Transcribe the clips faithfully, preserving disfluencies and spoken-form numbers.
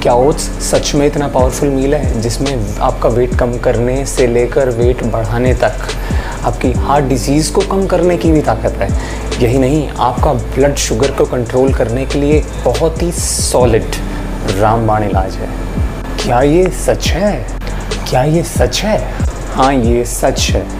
क्या ओट्स सच में इतना पावरफुल मील है जिसमें आपका वेट कम करने से लेकर वेट बढ़ाने तक, आपकी हार्ट डिजीज़ को कम करने की भी ताकत है। यही नहीं, आपका ब्लड शुगर को कंट्रोल करने के लिए बहुत ही सॉलिड रामबाण इलाज है। क्या ये सच है? क्या ये सच है? हाँ, ये सच है,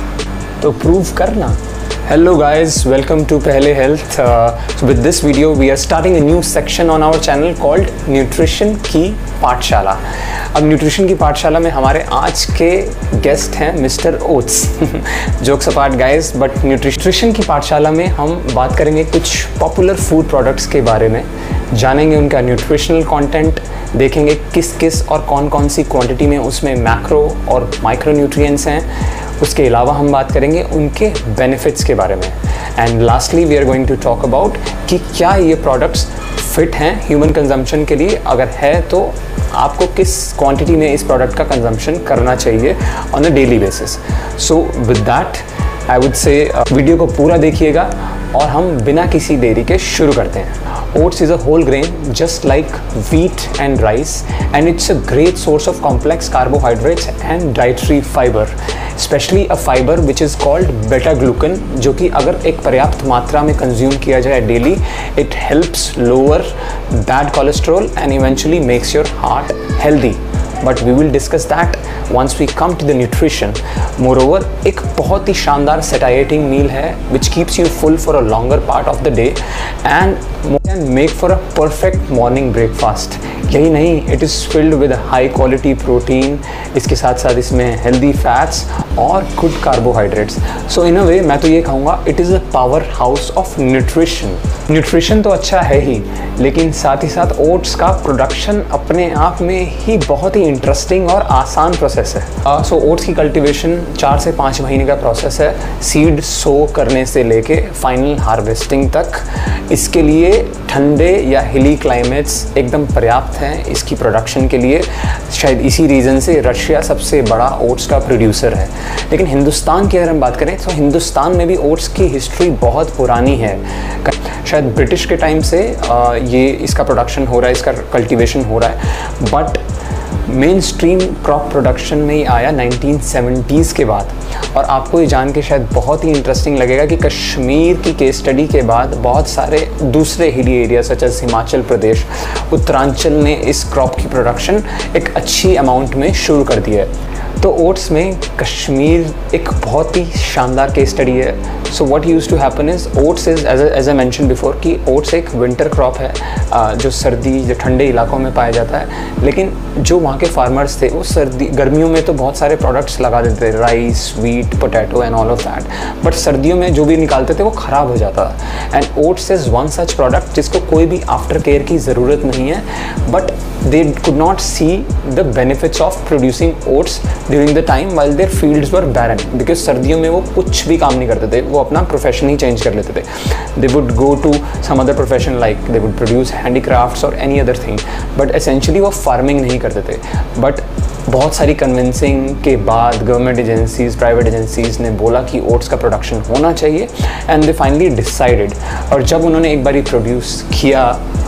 तो प्रूव करना। Hello guys, welcome to Pehle Health. Uh, so with this video we are starting a new section on our channel called Nutrition की पाठशाला। अब न्यूट्रिशन की पाठशाला में हमारे आज के गेस्ट हैं mister oats. Jokes apart guys, but nutrition की पाठशाला में हम बात करेंगे कुछ पॉपुलर फूड प्रोडक्ट्स के बारे में, जानेंगे उनका न्यूट्रिशनल कंटेंट, देखेंगे किस किस और कौन कौन सी क्वांटिटी में उसमें मैक्रो और माइक्रो न्यूट्रिएंट्स हैं। उसके अलावा हम बात करेंगे उनके बेनिफिट्स के बारे में। And lastly we are going to talk about कि क्या ये प्रोडक्ट्स फिट हैं ह्यूमन कंजम्पशन के लिए, अगर है तो आपको किस क्वांटिटी में इस प्रोडक्ट का कंजम्पशन करना चाहिए on a daily basis. So with that I would say video को पूरा देखिएगा और हम बिना किसी देरी के शुरू करते हैं। Oats is a whole grain just like wheat and rice, and it's a great source of complex carbohydrates and dietary fiber, especially a fiber which is called beta glucan, जो कि अगर एक पर्याप्त मात्रा में कंज्यूम किया जाए daily, it helps lower bad cholesterol and eventually makes your heart healthy. But we will discuss that once we come to the nutrition. Moreover, एक बहुत ही शानदार satiating meal है which keeps you full for a longer part of the day and can make for a perfect morning breakfast. यही नहीं, it is filled with high quality protein, इसके साथ साथ इसमें healthy fats और good carbohydrates. So in a way मैं तो ये कहूँगा it is a powerhouse of nutrition. nutrition तो अच्छा है ही, लेकिन साथ ही साथ ओट्स का प्रोडक्शन अपने आप में ही बहुत ही इंटरेस्टिंग और आसान प्रोसेस है। सो ओट्स की कल्टीवेशन चार से पाँच महीने का प्रोसेस है, सीड सो करने से लेके फाइनल हार्वेस्टिंग तक। इसके लिए ठंडे या हिली क्लाइमेट्स एकदम पर्याप्त हैं इसकी प्रोडक्शन के लिए। शायद इसी रीज़न से रशिया सबसे बड़ा ओट्स का प्रोड्यूसर है। लेकिन हिंदुस्तान की अगर हम बात करें तो हिंदुस्तान में भी ओट्स की हिस्ट्री बहुत पुरानी है। शायद ब्रिटिश के टाइम से आ, ये इसका प्रोडक्शन हो रहा है, इसका कल्टीवेशन हो रहा है, but main stream crop production में ही आया नाइनटीन सेवेंटीज़ के बाद। और आपको ये जान के शायद बहुत ही इंटरेस्टिंग लगेगा कि कश्मीर की केस स्टडी के बाद बहुत सारे दूसरे hilly area such as Himachal Pradesh, Uttaranchal ने इस क्रॉप की प्रोडक्शन एक अच्छी अमाउंट में शुरू कर दिया है। तो ओट्स में कश्मीर एक बहुत ही शानदार केस स्टडी है। So what used to happen is oats is as as I mention before कि ओट्स एक विंटर क्रॉप है जो सर्दी जो ठंडे इलाकों में पाया जाता है। लेकिन जो वहाँ के फार्मर्स थे वो सर्दी गर्मियों में तो बहुत सारे प्रोडक्ट्स लगा देते थे, rice, wheat, potato and all of that, but सर्दियों में जो भी निकालते थे वो ख़राब हो जाता था। And oats is one such product जिसको कोई भी आफ्टर केयर की ज़रूरत नहीं है, but they could not see the benefits of producing oats during the time while their fields were barren, because सर्दियों में वो कुछ भी काम नहीं करते थे, वो अपना प्रोफेशन ही चेंज कर लेते थे। They would go to some other profession like they would produce handicrafts और any other thing, but essentially वो फार्मिंग नहीं करते थे। बट बहुत सारी कन्विंसिंग के बाद गवर्नमेंट एजेंसीज़, प्राइवेट एजेंसीज़ ने बोला कि ओट्स का प्रोडक्शन होना चाहिए एंड दे फाइनली डिसाइडेड। और जब उन्होंने एक बारी प्रोड्यूस किया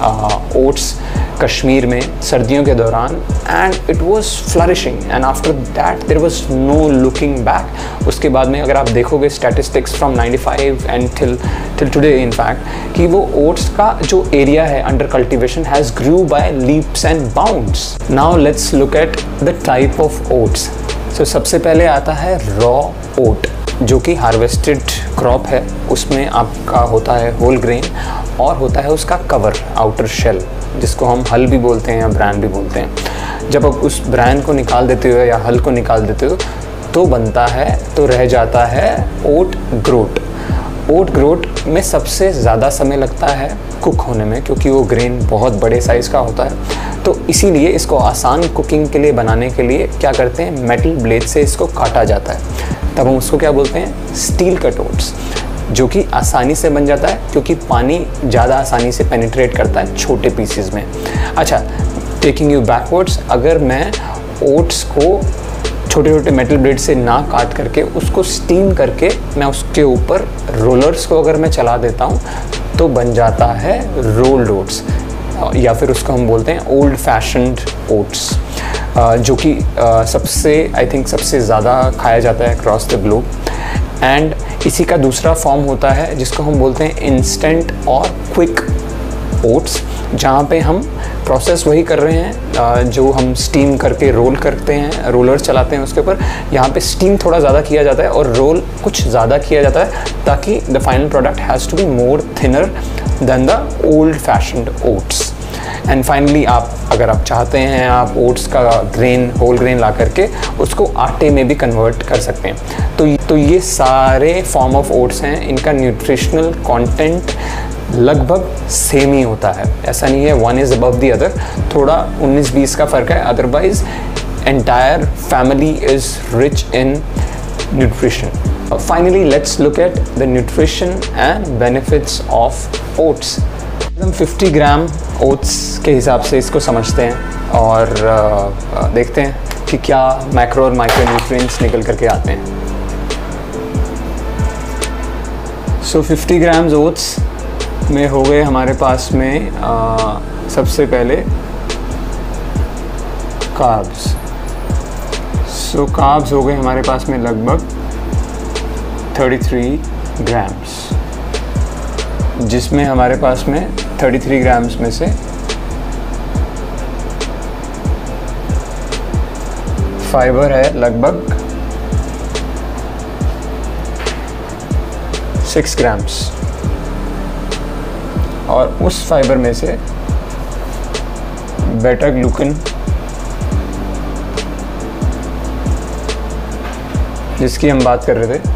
ओट्स कश्मीर में सर्दियों के दौरान, and it was flourishing and after that there was no looking back. उसके बाद में अगर आप देखोगे statistics from ninety five and till till today in fact कि वो ओट्स का जो एरिया है under cultivation has grew by leaps and bounds. Now let's look at the type of oats. So सबसे पहले आता है रॉ ओट, जो कि हार्वेस्टेड क्रॉप है। उसमें आपका होता है होल ग्रेन और होता है उसका कवर, आउटर शेल, जिसको हम हल भी बोलते हैं या ब्रांड भी बोलते हैं। जब आप उस ब्रांड को निकाल देते हो या हल को निकाल देते हो तो बनता है, तो रह जाता है ओट ग्रोट। ओट ग्रोट में सबसे ज़्यादा समय लगता है कुक होने में, क्योंकि वो ग्रेन बहुत बड़े साइज़ का होता है। तो इसीलिए इसको आसान कुकिंग के लिए बनाने के लिए क्या करते हैं, मेटल ब्लेड से इसको काटा जाता है। तब हम उसको क्या बोलते हैं, स्टील कट ओट्स, जो कि आसानी से बन जाता है क्योंकि पानी ज़्यादा आसानी से पेनिट्रेट करता है छोटे पीसेस में। अच्छा, टेकिंग यू बैकवर्ड्स, अगर मैं ओट्स को छोटे छोटे मेटल ब्लेड से ना काट करके उसको स्टीम करके मैं उसके ऊपर रोलर्स को अगर मैं चला देता हूँ तो बन जाता है रोल्ड ओट्स। या फिर उसको हम बोलते हैं ओल्ड फैशन्ड ओट्स, जो कि सबसे आई थिंक सबसे ज़्यादा खाया जाता है अक्रॉस द ग्लोब। एंड इसी का दूसरा फॉर्म होता है जिसको हम बोलते हैं इंस्टेंट और क्विक ओट्स, जहाँ पे हम प्रोसेस वही कर रहे हैं जो हम स्टीम करके रोल करते हैं, रोलर चलाते हैं उसके ऊपर। यहाँ पे स्टीम थोड़ा ज़्यादा किया जाता है और रोल कुछ ज़्यादा किया जाता है ताकि the final product has to be more thinner than the old fashioned oats. And finally आप अगर आप चाहते हैं आप ओट्स का ग्रेन, होल ग्रेन ला करके उसको आटे में भी कन्वर्ट कर सकते हैं। तो तो ये सारे फॉर्म ऑफ ओट्स हैं, इनका न्यूट्रिशनल कंटेंट लगभग सेम ही होता है, ऐसा नहीं है one is above the other, थोड़ा उन्नीस बीस का फ़र्क है, otherwise entire family is rich in nutrition. Finally let's look at the nutrition and benefits of oats. हम फिफ्टी ग्राम ओट्स के हिसाब से इसको समझते हैं और uh, देखते हैं कि क्या मैक्रो और माइक्रो न्यूट्रिएंट्स निकल करके आते हैं। सो फिफ्टी ग्राम्स ओट्स में हो गए हमारे पास में आ, सबसे पहले कार्ब्स। सो कार्ब्स हो गए हमारे पास में लगभग तैंतीस ग्राम्स, जिसमें हमारे पास में तैंतीस ग्राम्स में से फाइबर है लगभग सिक्स ग्राम्स, और उस फाइबर में से बेटा ग्लूकन जिसकी हम बात कर रहे थे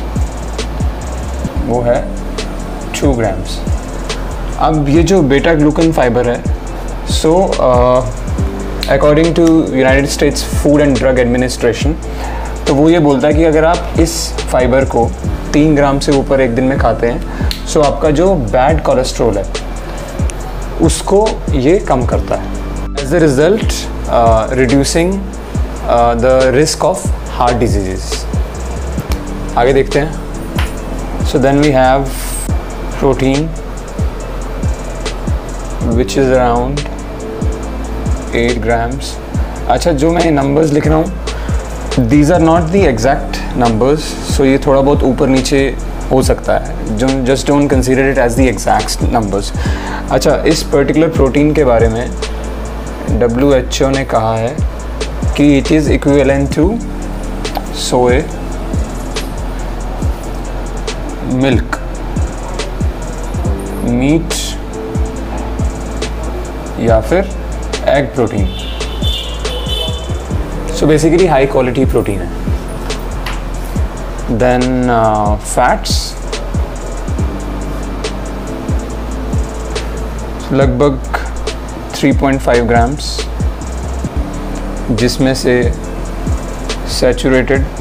वो है टू ग्राम्स। अब ये जो बेटा ग्लूकन फाइबर है, so according to United States Food and Drug Administration, तो वो ये बोलता है कि अगर आप इस फाइबर को तीन ग्राम से ऊपर एक दिन में खाते हैं, सो so आपका जो बैड कोलेस्ट्रॉल है उसको ये कम करता है, as a result reducing the risk of heart diseases. आगे देखते हैं। So then we have protein which is around eight grams. अच्छा, जो मैं नंबर्स लिख रहा हूँ these are not the exact numbers, so ये थोड़ा बहुत ऊपर नीचे हो सकता है, जो just don't consider it as the exact numbers. अच्छा, इस पर्टिकुलर प्रोटीन के बारे में डब्ल्यू एच ओ ने कहा है कि it is equivalent to soy milk, meat या फिर egg protein. So basically high quality protein है। Then uh, fats लगभग थ्री पॉइंट फाइव ग्राम्स, जिसमें से सैचुरेटेड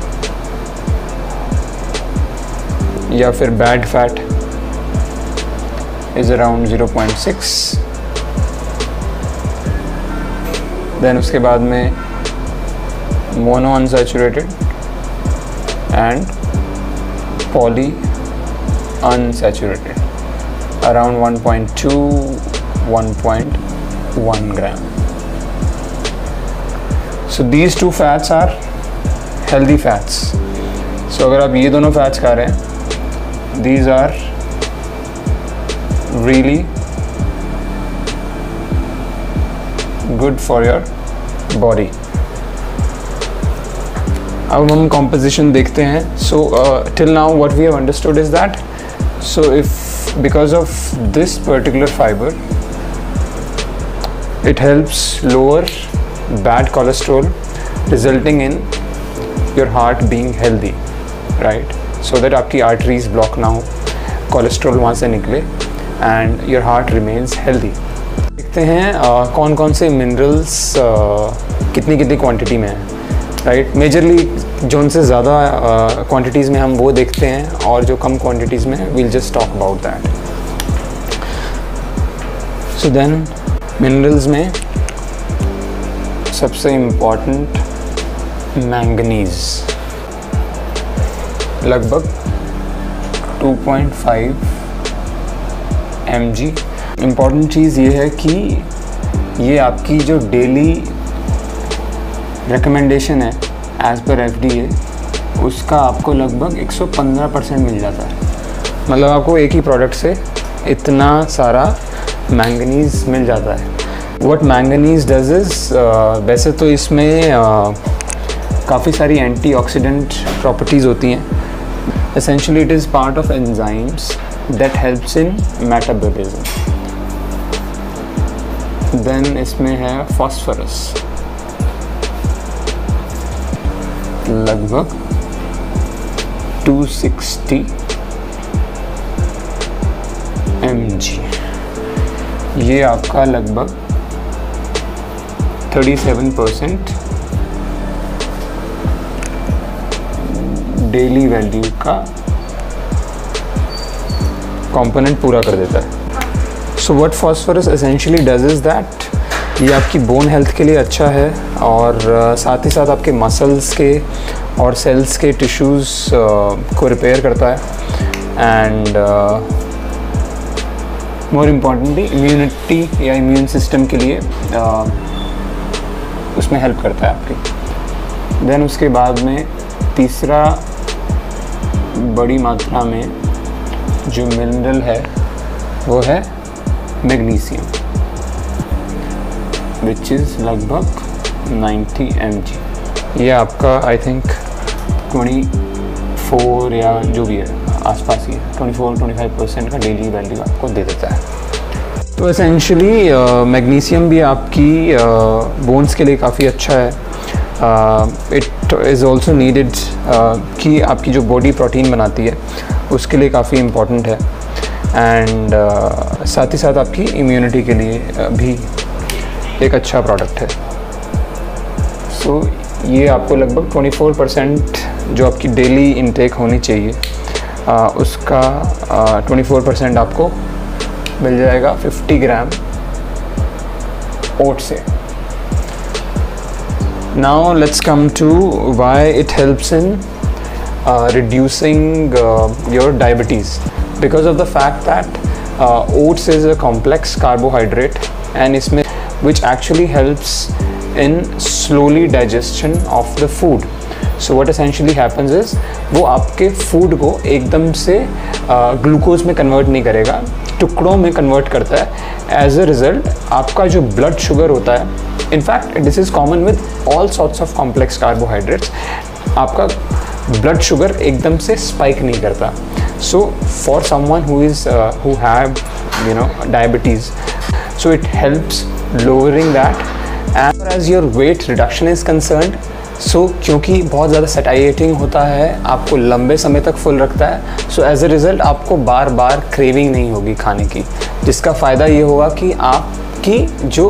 या फिर bad fat is around zero point six. Then उसके बाद में mono unsaturated and poly unsaturated around one point two one point one gram. So these two fats are healthy fats. So अगर आप ये दोनों fats खा रहे हैं, these are really good for your body. अब हम composition देखते हैं। So uh, till now what we have understood is that, so if because of this particular fiber it helps lower bad cholesterol, resulting in your heart being healthy, right? So that आपकी arteries block ना हो, cholesterol वहाँ से निकले and your heart remains healthy. देखते हैं uh, कौन कौन से minerals uh, कितनी कितनी quantity में हैं, राइट। मेजरली जो उनसे ज़्यादा क्वांटिटीज़ में हम वो देखते हैं, और जो कम क्वांटिटीज़ में we'll just talk about that. So then minerals में सबसे इम्पॉर्टेंट मैंगनीज, लगभग two point five M G important चीज़ ये है कि ये आपकी जो डेली रिकमेंडेशन है as per F D A, उसका आपको लगभग एक सौ पंद्रह परसेंट मिल जाता है। मतलब आपको एक ही प्रोडक्ट से इतना सारा मैंगनीज़ मिल जाता है। व्हाट मैंगनीज़ डज इज़, वैसे तो इसमें uh, काफ़ी सारी एंटीऑक्सीडेंट प्रॉपर्टीज़ होती हैं। Essentially it is part of enzymes that helps in metabolism. Then इसमें है फॉस्फोरस, लगभग टू सिक्सटी एम जी। ये आपका लगभग thirty seven percent daily value का कंपोनेंट पूरा कर देता है। So what phosphorus essentially does is that ये आपकी बोन हेल्थ के लिए अच्छा है, और uh, साथ ही साथ आपके मसल्स के और सेल्स के टिश्यूज़ uh, को रिपेयर करता है। एंड मोर इम्पॉर्टेंटली इम्यूनिटी या इम्यून सिस्टम के लिए uh, उसमें हेल्प करता है आपकी। देन उसके बाद में तीसरा बड़ी मात्रा में जो मिनरल है वो है मैग्नीशियम, विच इज़ लगभग नाइन्टी एम जी। ये आपका आई थिंक ट्वेंटी फोर या जो भी है आसपास ही twenty four twenty five percent का डेली वैल्यू आपको दे देता है। तो एसेंशियली मैग्नीशियम भी आपकी बोन्स uh, के लिए काफ़ी अच्छा है। इट इज़ ऑल्सो नीडेड कि आपकी जो बॉडी प्रोटीन बनाती है उसके लिए काफ़ी इम्पॉर्टेंट है। एंड uh, साथ ही साथ आपकी इम्यूनिटी के लिए uh, भी एक अच्छा प्रोडक्ट है। सो so, ये आपको लगभग ट्वेंटी फोर परसेंट जो आपकी डेली इनटेक होनी चाहिए uh, उसका ट्वेंटी फोर परसेंट आपको मिल जाएगा फिफ्टी ग्राम ओट से। Now let's come to why it helps in uh, reducing uh, your diabetes, because of the fact that uh, oats is a complex carbohydrate and इसमें which actually helps in slowly digestion of the food. So what essentially happens is वो आपके food को एकदम से glucose uh, में convert नहीं करेगा, टुकड़ों में कन्वर्ट करता है। एज अ रिज़ल्ट आपका जो ब्लड शुगर होता है, in fact this is common with all sorts of complex carbohydrates, आपका ब्लड शुगर एकदम से स्पाइक नहीं करता। So for someone who is who have you know diabetes, so it helps lowering that. And as your weight reduction is concerned, so क्योंकि बहुत ज़्यादा satisfying होता है, आपको लंबे समय तक फुल रखता है। सो एज अ रिज़ल्ट आपको बार बार क्रेविंग नहीं होगी खाने की, जिसका फ़ायदा ये होगा कि आपकी जो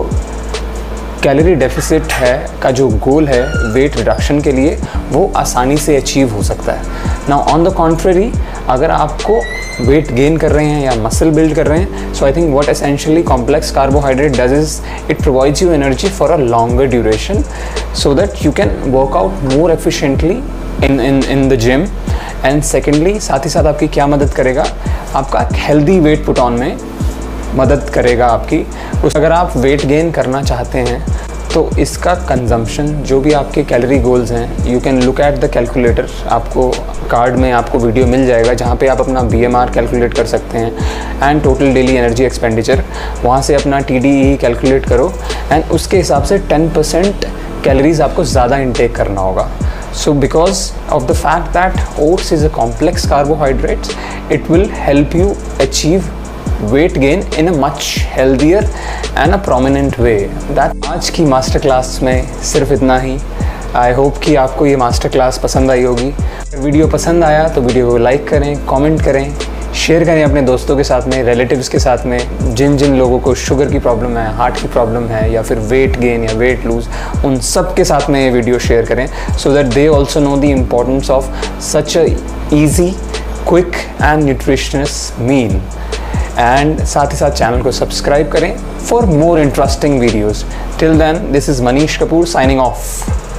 कैलोरी डेफिसिट है का जो गोल है वेट रिडक्शन के लिए, वो आसानी से अचीव हो सकता है। नाउ ऑन द कॉन्ट्ररी, अगर आपको वेट गेन कर रहे हैं या मसल बिल्ड कर रहे हैं, so I think what essentially complex carbohydrate does is it provides you energy for a longer duration so that you can work out more efficiently in in in the gym. And secondly, साथ ही साथ आपकी क्या मदद करेगा, आपका healthy weight put on में मदद करेगा आपकी। उस अगर आप वेट गेन करना चाहते हैं तो इसका कंजम्पशन, जो भी आपके कैलोरी गोल्स हैं, you can look at the calculator. आपको कार्ड में आपको वीडियो मिल जाएगा जहाँ पे आप अपना बी एम आर कैलकुलेट कर सकते हैं and total daily energy expenditure, वहाँ से अपना टी डी ई कैलकुलेट करो एंड उसके हिसाब से टेन परसेंट कैलोरीज आपको ज़्यादा इंटेक करना होगा। So because of the fact that oats is a complex carbohydrates, it will help you achieve weight gain in a much healthier and a prominent way. That आज की master class में सिर्फ इतना ही। I hope कि आपको ये master class पसंद आई होगी। वीडियो पसंद आया तो वीडियो को लाइक करें, कमेंट करें, शेयर करें अपने दोस्तों के साथ में, रिलेटिव्स के साथ में, जिन जिन लोगों को शुगर की प्रॉब्लम है, हार्ट की प्रॉब्लम है या फिर वेट गेन या वेट लूज़, उन सब के साथ में ये वीडियो शेयर करें so that they also know the importance of such a easy, quick and nutritious meal. And साथ ही साथ चैनल को सब्सक्राइब करें for more interesting videos. Till then, this is Manish Kapoor signing of.